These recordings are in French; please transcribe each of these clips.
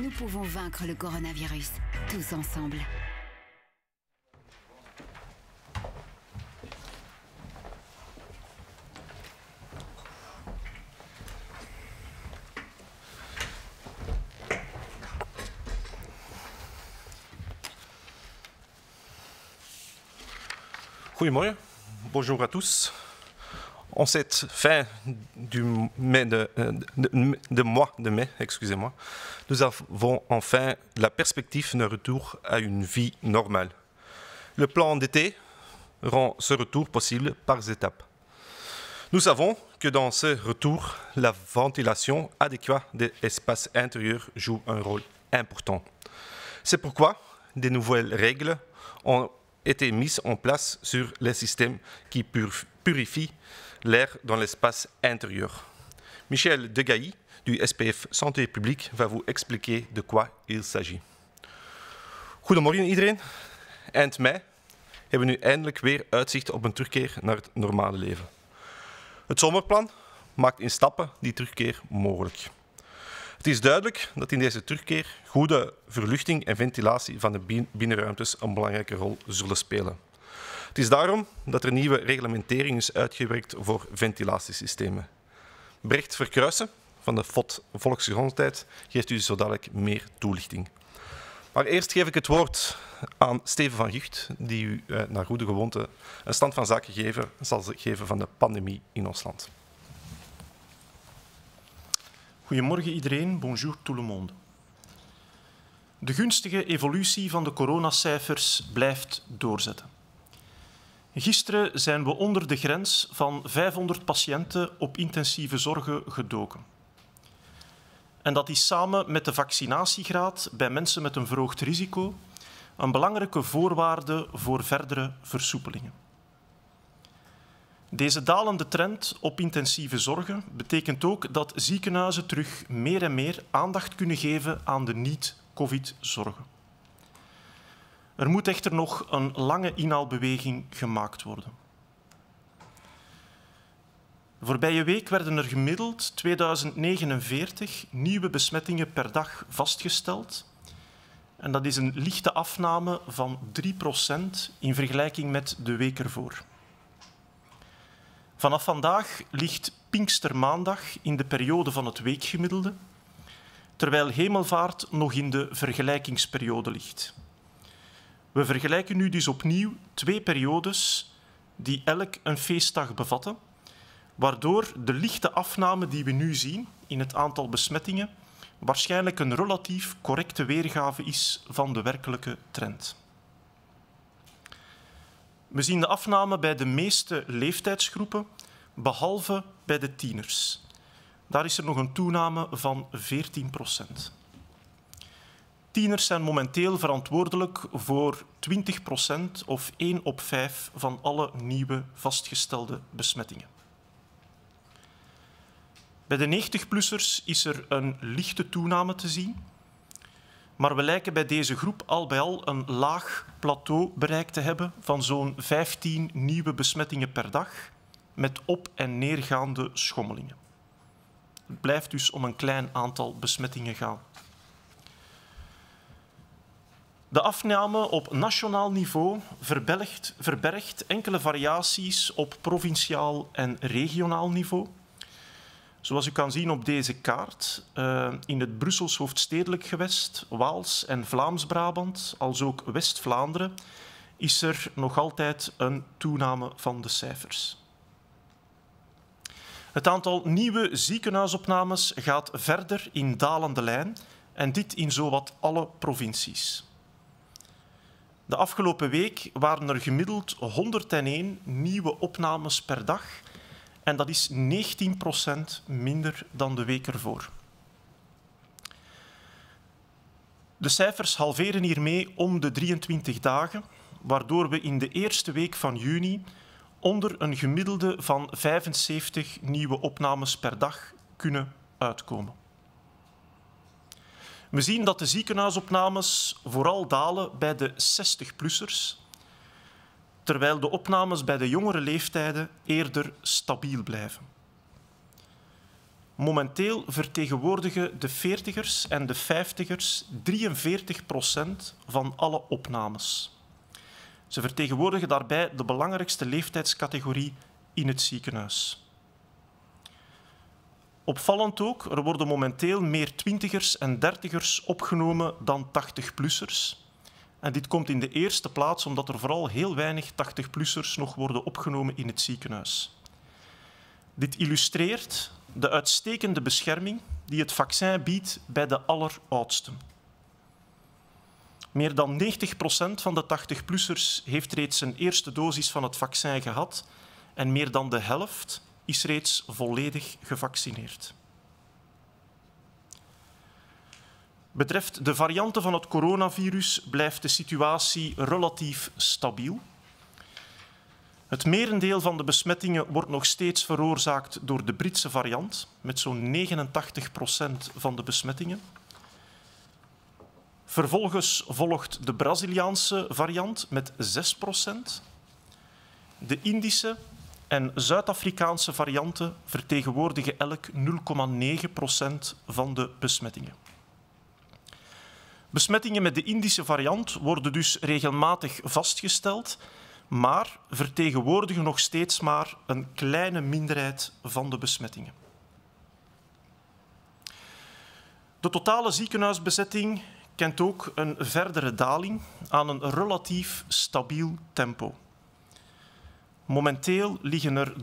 Nous pouvons vaincre le coronavirus, tous ensemble. Goedemorgen, bonjour à tous. En cette fin du mois de mai, excusez-moi, nous avons enfin la perspective d'un retour à une vie normale. Le plan d'été rend ce retour possible par étapes. Nous savons que dans ce retour, la ventilation adéquate des espaces intérieurs joue un rôle important. C'est pourquoi des nouvelles règles ont été mises en place sur les systèmes qui purifient l'air dans l'espace intérieur. Michel Degailly, du SPF Santé Publique, va vous expliquer de quoi il s'agit. Goedemorgen iedereen. Eind mei hebben we nu eindelijk weer uitzicht op een terugkeer naar het normale leven. Het zomerplan maakt in stappen die terugkeer mogelijk. Het is duidelijk dat in deze terugkeer goede verluchting en ventilatie van de binnenruimtes een belangrijke rol zullen spelen. Het is daarom dat er nieuwe reglementering is uitgewerkt voor ventilatiesystemen. Brecht Verkruijsen van de FOD Volksgezondheid geeft u zo dadelijk meer toelichting. Maar eerst geef ik het woord aan Steven van Gucht, die u naar goede gewoonte een stand van zaken zal geven van de pandemie in ons land. Goedemorgen iedereen, bonjour tout le monde. De gunstige evolutie van de coronacijfers blijft doorzetten. Gisteren zijn we onder de grens van 500 patiënten op intensieve zorgen gedoken. En dat is samen met de vaccinatiegraad bij mensen met een verhoogd risico een belangrijke voorwaarde voor verdere versoepelingen. Deze dalende trend op intensieve zorgen betekent ook dat ziekenhuizen terug meer en meer aandacht kunnen geven aan de niet-COVID-zorgen. Er moet echter nog een lange inhaalbeweging gemaakt worden. Voorbije week werden er gemiddeld 2049 nieuwe besmettingen per dag vastgesteld. En dat is een lichte afname van 3% in vergelijking met de week ervoor. Vanaf vandaag ligt Pinkstermaandag in de periode van het weekgemiddelde, terwijl Hemelvaart nog in de vergelijkingsperiode ligt. We vergelijken nu dus opnieuw twee periodes die elk een feestdag bevatten, waardoor de lichte afname die we nu zien in het aantal besmettingen waarschijnlijk een relatief correcte weergave is van de werkelijke trend. We zien de afname bij de meeste leeftijdsgroepen, behalve bij de tieners. Daar is er nog een toename van 14%. Tieners zijn momenteel verantwoordelijk voor 20% of 1 op 5 van alle nieuwe vastgestelde besmettingen. Bij de 90-plussers is er een lichte toename te zien, maar we lijken bij deze groep al bij al een laag plateau bereikt te hebben van zo'n 15 nieuwe besmettingen per dag met op- en neergaande schommelingen. Het blijft dus om een klein aantal besmettingen gaan. De afname op nationaal niveau verbergt enkele variaties op provinciaal en regionaal niveau. Zoals u kan zien op deze kaart, in het Brussels hoofdstedelijk gewest, Waals en Vlaams-Brabant, als ook West-Vlaanderen, is er nog altijd een toename van de cijfers. Het aantal nieuwe ziekenhuisopnames gaat verder in dalende lijn en dit in zowat alle provincies. De afgelopen week waren er gemiddeld 101 nieuwe opnames per dag en dat is 19% minder dan de week ervoor. De cijfers halveren hiermee om de 23 dagen, waardoor we in de eerste week van juni onder een gemiddelde van 75 nieuwe opnames per dag kunnen uitkomen. We zien dat de ziekenhuisopnames vooral dalen bij de 60-plussers, terwijl de opnames bij de jongere leeftijden eerder stabiel blijven. Momenteel vertegenwoordigen de 40ers en de 50ers 43% van alle opnames. Ze vertegenwoordigen daarbij de belangrijkste leeftijdscategorie in het ziekenhuis. Opvallend ook, er worden momenteel meer 20ers en 30ers opgenomen dan 80-plussers. En dit komt in de eerste plaats omdat er vooral heel weinig 80-plussers nog worden opgenomen in het ziekenhuis. Dit illustreert de uitstekende bescherming die het vaccin biedt bij de alleroudsten. Meer dan 90% van de 80-plussers heeft reeds een eerste dosis van het vaccin gehad en meer dan de helft is reeds volledig gevaccineerd. Betreft de varianten van het coronavirus blijft de situatie relatief stabiel. Het merendeel van de besmettingen wordt nog steeds veroorzaakt door de Britse variant, met zo'n 89% van de besmettingen. Vervolgens volgt de Braziliaanse variant met 6%. De Indische en Zuid-Afrikaanse varianten vertegenwoordigen elk 0,9% van de besmettingen. Besmettingen met de Indische variant worden dus regelmatig vastgesteld, maar vertegenwoordigen nog steeds maar een kleine minderheid van de besmettingen. De totale ziekenhuisbezetting kent ook een verdere daling aan een relatief stabiel tempo. Momenteel liggen er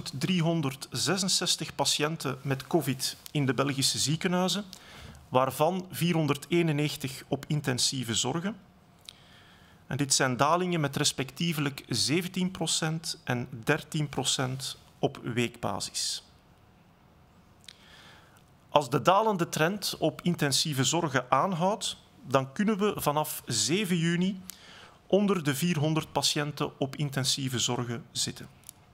1366 patiënten met COVID in de Belgische ziekenhuizen, waarvan 491 op intensieve zorgen. En dit zijn dalingen met respectievelijk 17% en 13% op weekbasis. Als de dalende trend op intensieve zorgen aanhoudt, dan kunnen we vanaf 7 juni onder de 400 patiënten op intensieve zorgen zitten.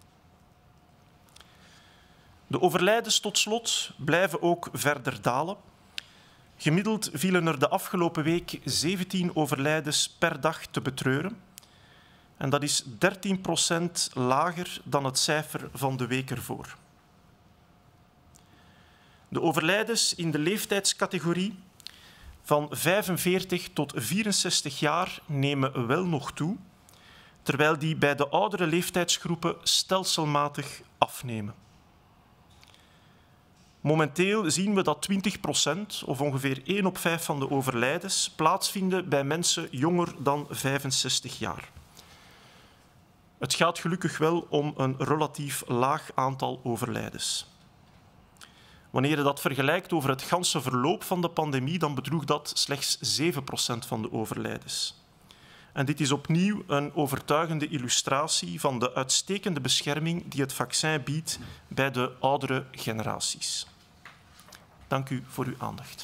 De overlijdens tot slot blijven ook verder dalen. Gemiddeld vielen er de afgelopen week 17 overlijdens per dag te betreuren. En dat is 13% lager dan het cijfer van de week ervoor. De overlijdens in de leeftijdscategorie van 45 tot 64 jaar nemen wel nog toe, terwijl die bij de oudere leeftijdsgroepen stelselmatig afnemen. Momenteel zien we dat 20%, of ongeveer 1 op 5 van de overlijdens, plaatsvinden bij mensen jonger dan 65 jaar. Het gaat gelukkig wel om een relatief laag aantal overlijdens. Wanneer je dat vergelijkt over het ganse verloop van de pandemie, dan bedroeg dat slechts 7% van de overlijdens. En dit is opnieuw een overtuigende illustratie van de uitstekende bescherming die het vaccin biedt bij de oudere generaties. Dank u voor uw aandacht.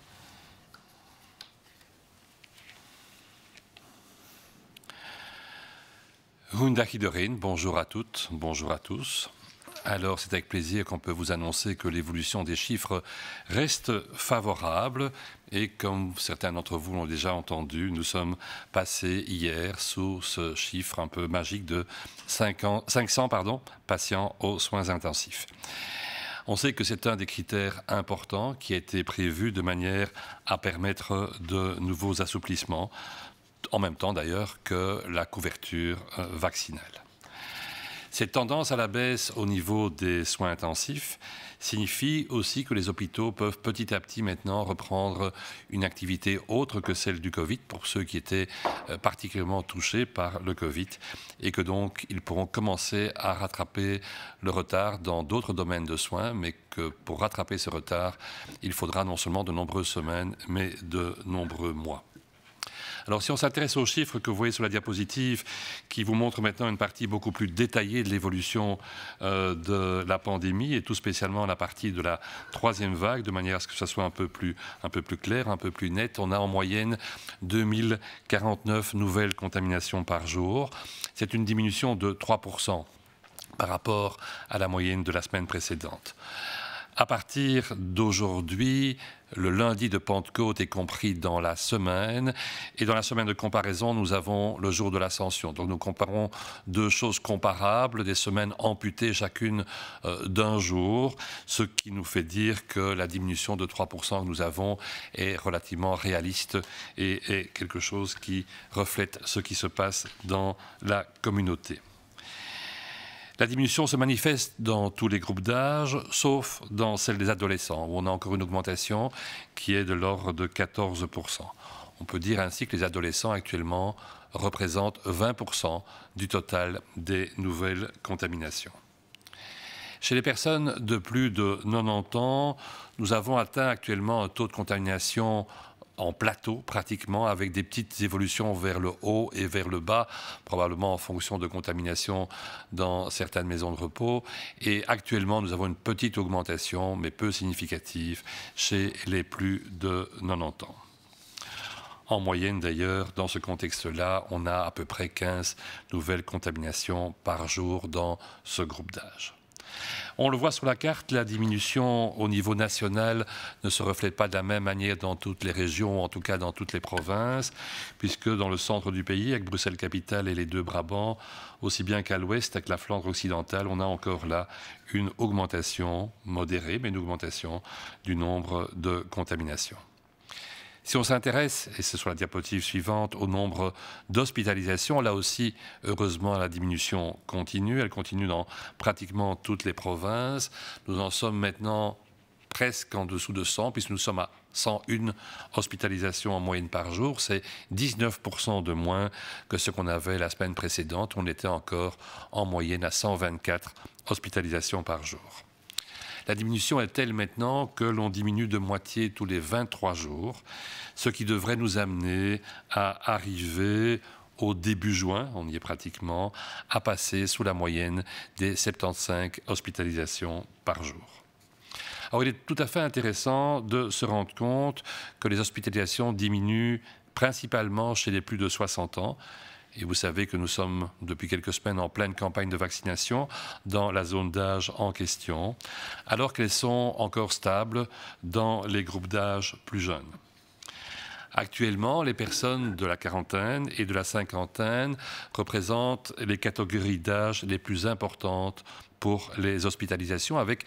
Goedendag iedereen, bonjour à toutes, bonjour à tous. Alors, c'est avec plaisir qu'on peut vous annoncer que l'évolution des chiffres reste favorable et comme certains d'entre vous l'ont déjà entendu, nous sommes passés hier sous ce chiffre un peu magique de 500 patients aux soins intensifs. On sait que c'est un des critères importants qui a été prévu de manière à permettre de nouveaux assouplissements, en même temps d'ailleurs que la couverture vaccinale. Cette tendance à la baisse au niveau des soins intensifs signifie aussi que les hôpitaux peuvent petit à petit maintenant reprendre une activité autre que celle du Covid pour ceux qui étaient particulièrement touchés par le Covid et que donc ils pourront commencer à rattraper le retard dans d'autres domaines de soins, mais que pour rattraper ce retard, il faudra non seulement de nombreuses semaines, mais de nombreux mois. Alors si on s'intéresse aux chiffres que vous voyez sur la diapositive, qui vous montrent maintenant une partie beaucoup plus détaillée de l'évolution de la pandémie, et tout spécialement la partie de la troisième vague, de manière à ce que ça soit un peu plus clair, un peu plus net, on a en moyenne 2049 nouvelles contaminations par jour. C'est une diminution de 3% par rapport à la moyenne de la semaine précédente. À partir d'aujourd'hui, le lundi de Pentecôte est compris dans la semaine. Et dans la semaine de comparaison, nous avons le jour de l'Ascension. Donc nous comparons deux choses comparables, des semaines amputées chacune d'un jour, ce qui nous fait dire que la diminution de 3% que nous avons est relativement réaliste et est quelque chose qui reflète ce qui se passe dans la communauté. La diminution se manifeste dans tous les groupes d'âge, sauf dans celle des adolescents, où on a encore une augmentation qui est de l'ordre de 14%. On peut dire ainsi que les adolescents actuellement représentent 20% du total des nouvelles contaminations. Chez les personnes de plus de 90 ans, nous avons atteint actuellement un taux de contamination en plateau pratiquement, avec des petites évolutions vers le haut et vers le bas, probablement en fonction de contamination dans certaines maisons de repos. Et actuellement, nous avons une petite augmentation, mais peu significative, chez les plus de 90 ans. En moyenne, d'ailleurs, dans ce contexte-là, on a à peu près 15 nouvelles contaminations par jour dans ce groupe d'âge. On le voit sur la carte, la diminution au niveau national ne se reflète pas de la même manière dans toutes les régions, en tout cas dans toutes les provinces, puisque dans le centre du pays, avec Bruxelles-Capitale et les deux Brabants, aussi bien qu'à l'ouest, avec la Flandre occidentale, on a encore là une augmentation modérée, mais une augmentation du nombre de contaminations. Si on s'intéresse, et c'est sur la diapositive suivante, au nombre d'hospitalisations, là aussi, heureusement, la diminution continue. Elle continue dans pratiquement toutes les provinces. Nous en sommes maintenant presque en dessous de 100, puisque nous sommes à 101 hospitalisations en moyenne par jour. C'est 19% de moins que ce qu'on avait la semaine précédente. On était encore en moyenne à 124 hospitalisations par jour. La diminution est telle maintenant que l'on diminue de moitié tous les 23 jours, ce qui devrait nous amener à arriver au début juin, on y est pratiquement, à passer sous la moyenne des 75 hospitalisations par jour. Alors il est tout à fait intéressant de se rendre compte que les hospitalisations diminuent principalement chez les plus de 60 ans. Et vous savez que nous sommes depuis quelques semaines en pleine campagne de vaccination dans la zone d'âge en question, alors qu'elles sont encore stables dans les groupes d'âge plus jeunes. Actuellement, les personnes de la quarantaine et de la cinquantaine représentent les catégories d'âge les plus importantes pour les hospitalisations, avec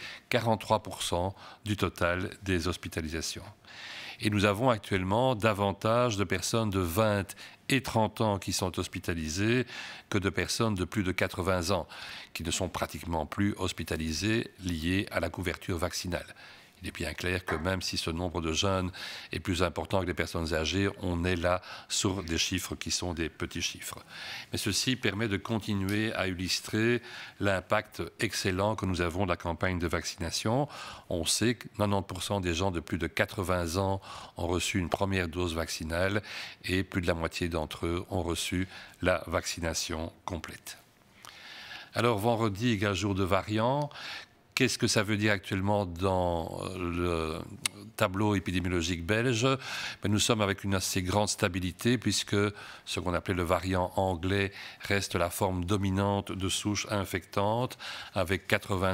43% du total des hospitalisations. Et nous avons actuellement davantage de personnes de 20 et 30 ans qui sont hospitalisées que de personnes de plus de 80 ans qui ne sont pratiquement plus hospitalisées liées à la couverture vaccinale. Il est bien clair que même si ce nombre de jeunes est plus important que les personnes âgées, on est là sur des chiffres qui sont des petits chiffres. Mais ceci permet de continuer à illustrer l'impact excellent que nous avons de la campagne de vaccination. On sait que 90% des gens de plus de 80 ans ont reçu une première dose vaccinale et plus de la moitié d'entre eux ont reçu la vaccination complète. Alors vendredi égale jour de variant. Qu'est-ce que ça veut dire actuellement dans le tableau épidémiologique belge? Nous sommes avec une assez grande stabilité puisque ce qu'on appelait le variant anglais reste la forme dominante de souches infectantes avec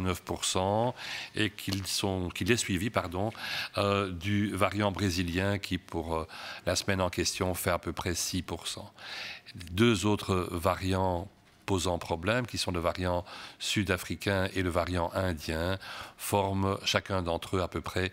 89% et qu'il est suivi du variant brésilien qui pour la semaine en question fait à peu près 6%. Deux autres variants posant problème, qui sont le variant sud-africain et le variant indien, forment chacun d'entre eux à peu près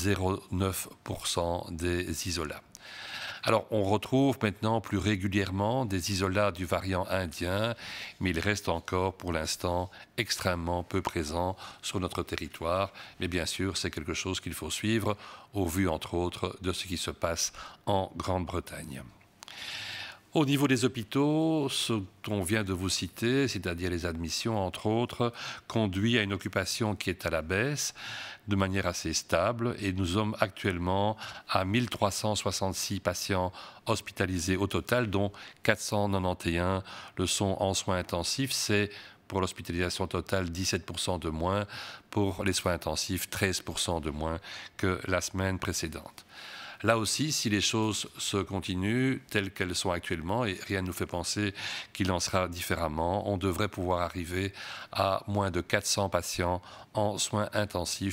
0,9% des isolats. Alors, on retrouve maintenant plus régulièrement des isolats du variant indien, mais il reste encore, pour l'instant, extrêmement peu présent sur notre territoire. Mais bien sûr, c'est quelque chose qu'il faut suivre, au vu, entre autres, de ce qui se passe en Grande-Bretagne. Au niveau des hôpitaux, ce qu'on vient de vous citer, c'est-à-dire les admissions, entre autres, conduit à une occupation qui est à la baisse de manière assez stable et nous sommes actuellement à 1366 patients hospitalisés au total, dont 491 le sont en soins intensifs. C'est pour l'hospitalisation totale 17% de moins, pour les soins intensifs 13% de moins que la semaine précédente. Là aussi, si les choses se continuent telles qu'elles sont actuellement, et rien ne nous fait penser qu'il en sera différemment, on devrait pouvoir arriver à moins de 400 patients en soins intensifs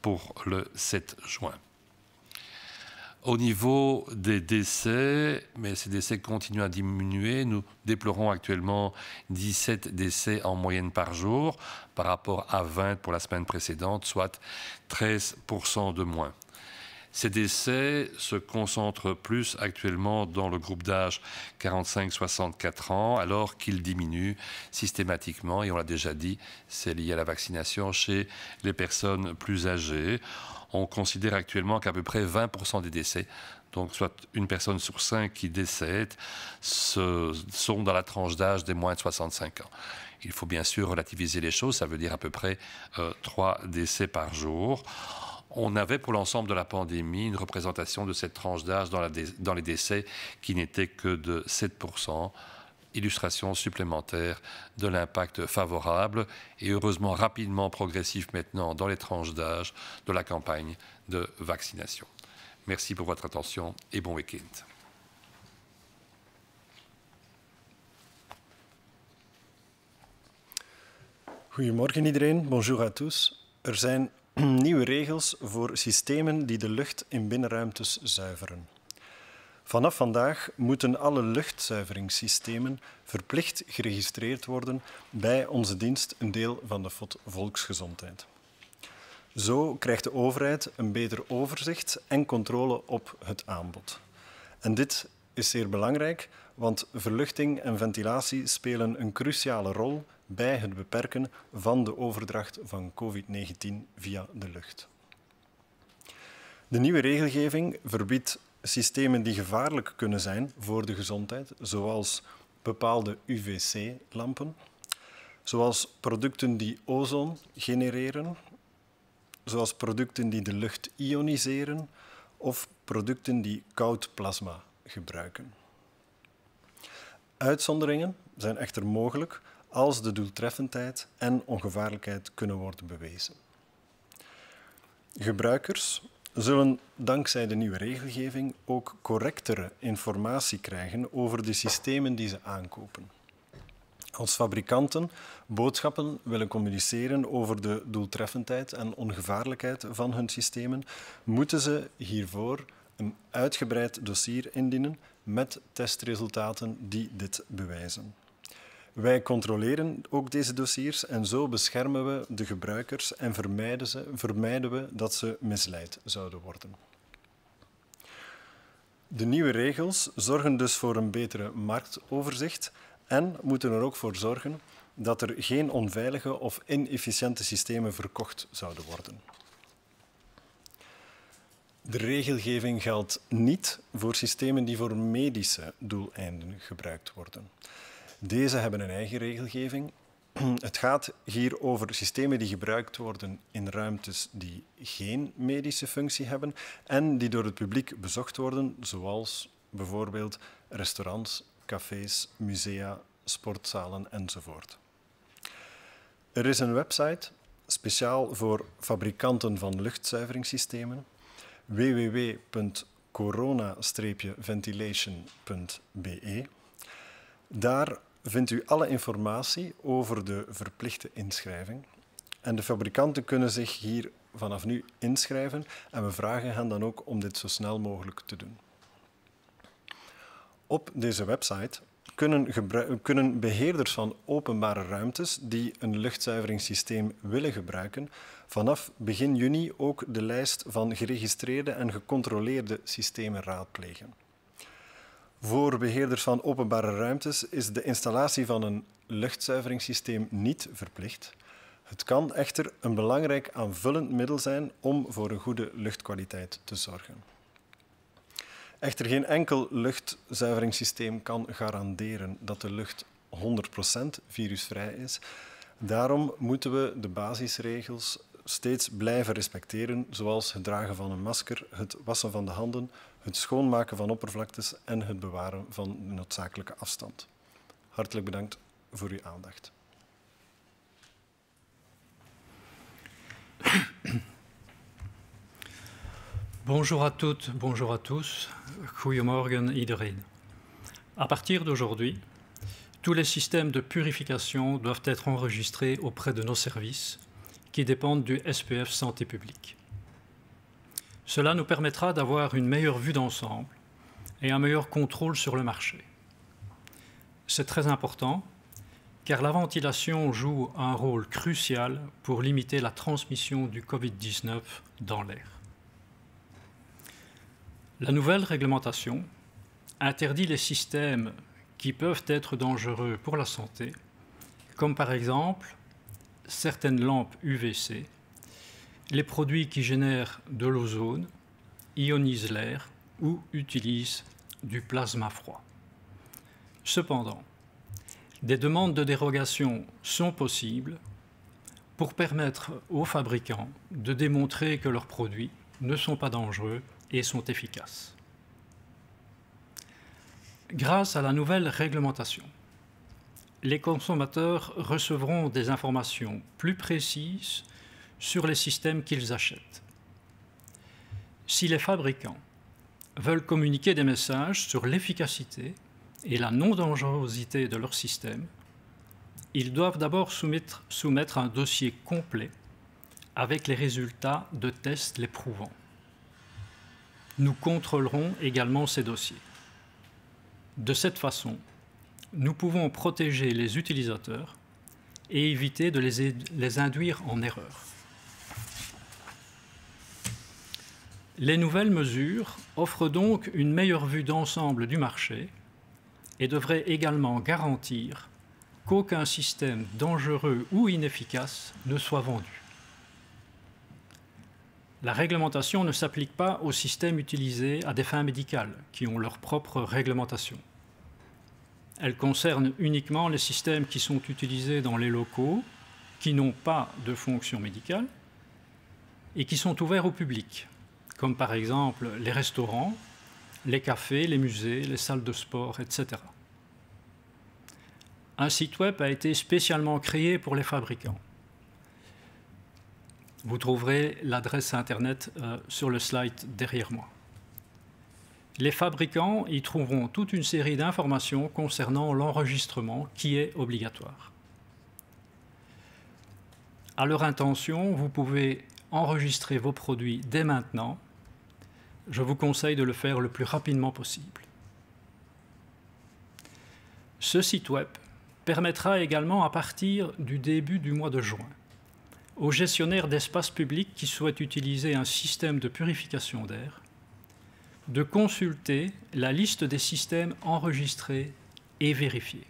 pour le 7 juin. Au niveau des décès, mais ces décès continuent à diminuer. Nous déplorons actuellement 17 décès en moyenne par jour par rapport à 20 pour la semaine précédente, soit 13% de moins. Ces décès se concentrent plus actuellement dans le groupe d'âge 45-64 ans, alors qu'ils diminuent systématiquement, et on l'a déjà dit, c'est lié à la vaccination chez les personnes plus âgées. On considère actuellement qu'à peu près 20% des décès, donc soit une personne sur 5 qui décède, sont dans la tranche d'âge des moins de 65 ans. Il faut bien sûr relativiser les choses, ça veut dire à peu près 3 décès par jour. On avait pour l'ensemble de la pandémie une représentation de cette tranche d'âge dans les décès qui n'était que de 7%. Illustration supplémentaire de l'impact favorable et heureusement rapidement progressif maintenant dans les tranches d'âge de la campagne de vaccination. Merci pour votre attention et bon week-end. Goedemorgen iedereen, bonjour à tous. Zijn nieuwe regels voor systemen die de lucht in binnenruimtes zuiveren. Vanaf vandaag moeten alle luchtzuiveringssystemen verplicht geregistreerd worden bij onze dienst Een Deel van de FOD Volksgezondheid. Zo krijgt de overheid een beter overzicht en controle op het aanbod. En dit is zeer belangrijk, want verluchting en ventilatie spelen een cruciale rol bij het beperken van de overdracht van COVID-19 via de lucht. De nieuwe regelgeving verbiedt systemen die gevaarlijk kunnen zijn voor de gezondheid, zoals bepaalde UVC-lampen, zoals producten die ozon genereren, zoals producten die de lucht ioniseren of producten die koud plasma gebruiken. Uitzonderingen zijn echter mogelijk als de doeltreffendheid en ongevaarlijkheid kunnen worden bewezen. Gebruikers zullen dankzij de nieuwe regelgeving ook correctere informatie krijgen over de systemen die ze aankopen. Als fabrikanten boodschappen willen communiceren over de doeltreffendheid en ongevaarlijkheid van hun systemen, moeten ze hiervoor een uitgebreid dossier indienen met testresultaten die dit bewijzen. Wij controleren ook deze dossiers en zo beschermen we de gebruikers en vermijden we dat ze misleid zouden worden. De nieuwe regels zorgen dus voor een betere marktoverzicht en moeten er ook voor zorgen dat er geen onveilige of inefficiënte systemen verkocht zouden worden. De regelgeving geldt niet voor systemen die voor medische doeleinden gebruikt worden. Deze hebben een eigen regelgeving. Het gaat hier over systemen die gebruikt worden in ruimtes die geen medische functie hebben en die door het publiek bezocht worden, zoals bijvoorbeeld restaurants, cafés, musea, sportzalen enzovoort. Er is een website speciaal voor fabrikanten van luchtzuiveringssystemen, www.corona-ventilation.be. Daar vindt u alle informatie over de verplichte inschrijving. En de fabrikanten kunnen zich hier vanaf nu inschrijven en we vragen hen dan ook om dit zo snel mogelijk te doen. Op deze website kunnen beheerders van openbare ruimtes die een luchtzuiveringssysteem willen gebruiken, vanaf begin juni ook de lijst van geregistreerde en gecontroleerde systemen raadplegen. Voor beheerders van openbare ruimtes is de installatie van een luchtzuiveringssysteem niet verplicht. Het kan echter een belangrijk aanvullend middel zijn om voor een goede luchtkwaliteit te zorgen. Echter, geen enkel luchtzuiveringssysteem kan garanderen dat de lucht 100% virusvrij is. Daarom moeten we de basisregels steeds blijven respecteren, zoals het dragen van een masker, het wassen van de handen, het schoonmaken van oppervlaktes en het bewaren van de noodzakelijke afstand. Hartelijk bedankt voor uw aandacht. Bonjour à toutes, bonjour à tous. Goedemorgen iedereen. À partir d'aujourd'hui, tous les systèmes de purification doivent être enregistrés auprès de nos services qui dépendent du SPF Santé publique. Cela nous permettra d'avoir une meilleure vue d'ensemble et un meilleur contrôle sur le marché. C'est très important car la ventilation joue un rôle crucial pour limiter la transmission du Covid-19 dans l'air. La nouvelle réglementation interdit les systèmes qui peuvent être dangereux pour la santé, comme par exemple certaines lampes UVC, les produits qui génèrent de l'ozone, ionisent l'air ou utilisent du plasma froid. Cependant, des demandes de dérogation sont possibles pour permettre aux fabricants de démontrer que leurs produits ne sont pas dangereux et sont efficaces. Grâce à la nouvelle réglementation, les consommateurs recevront des informations plus précises sur les systèmes qu'ils achètent. Si les fabricants veulent communiquer des messages sur l'efficacité et la non-dangerosité de leur système, ils doivent d'abord soumettre un dossier complet avec les résultats de tests les prouvant. Nous contrôlerons également ces dossiers. De cette façon, nous pouvons protéger les utilisateurs et éviter de les induire en erreur. Les nouvelles mesures offrent donc une meilleure vue d'ensemble du marché et devraient également garantir qu'aucun système dangereux ou inefficace ne soit vendu. La réglementation ne s'applique pas aux systèmes utilisés à des fins médicales, qui ont leur propre réglementation. Elle concerne uniquement les systèmes qui sont utilisés dans les locaux, qui n'ont pas de fonction médicale et qui sont ouverts au public, comme par exemple les restaurants, les cafés, les musées, les salles de sport, etc. Un site web a été spécialement créé pour les fabricants. Vous trouverez l'adresse Internet sur le slide derrière moi. Les fabricants y trouveront toute une série d'informations concernant l'enregistrement qui est obligatoire. À leur intention, vous pouvez enregistrer vos produits dès maintenant. Je vous conseille de le faire le plus rapidement possible. Ce site web permettra également, à partir du début du mois de juin, aux gestionnaires d'espaces publics qui souhaitent utiliser un système de purification d'air de consulter la liste des systèmes enregistrés et vérifiés.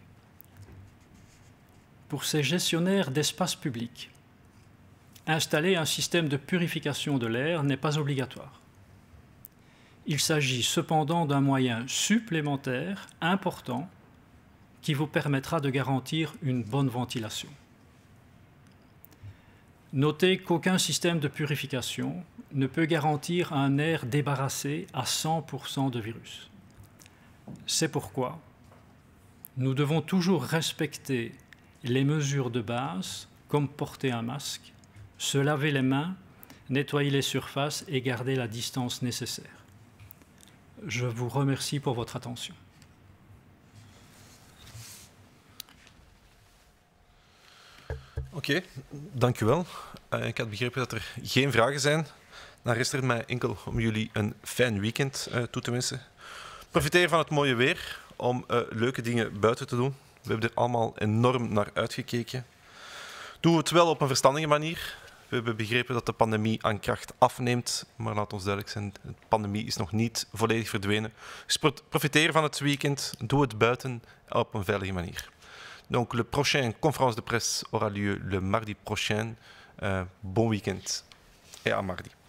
Pour ces gestionnaires d'espaces publics, installer un système de purification de l'air n'est pas obligatoire. Il s'agit cependant d'un moyen supplémentaire important qui vous permettra de garantir une bonne ventilation. Notez qu'aucun système de purification ne peut garantir un air débarrassé à 100% de virus. C'est pourquoi nous devons toujours respecter les mesures de base, comme porter un masque, se laver les mains, nettoyer les surfaces et garder la distance nécessaire. Je vous remercie pour votre attention. Oké, dank u wel. Ik had begrepen dat er geen vragen zijn. Dan rest er mij enkel om jullie een fijn weekend toe te wensen. Profiteer van het mooie weer om leuke dingen buiten te doen. We hebben er allemaal enorm naar uitgekeken. Doe het wel op een verstandige manier. We hebben begrepen dat de pandemie aan kracht afneemt, maar laat ons duidelijk zijn, de pandemie is nog niet volledig verdwenen. Dus profiteer van het weekend, doe het buiten op een veilige manier. Donc le prochain conférence de presse aura lieu le mardi prochain. Bon week-end et à mardi.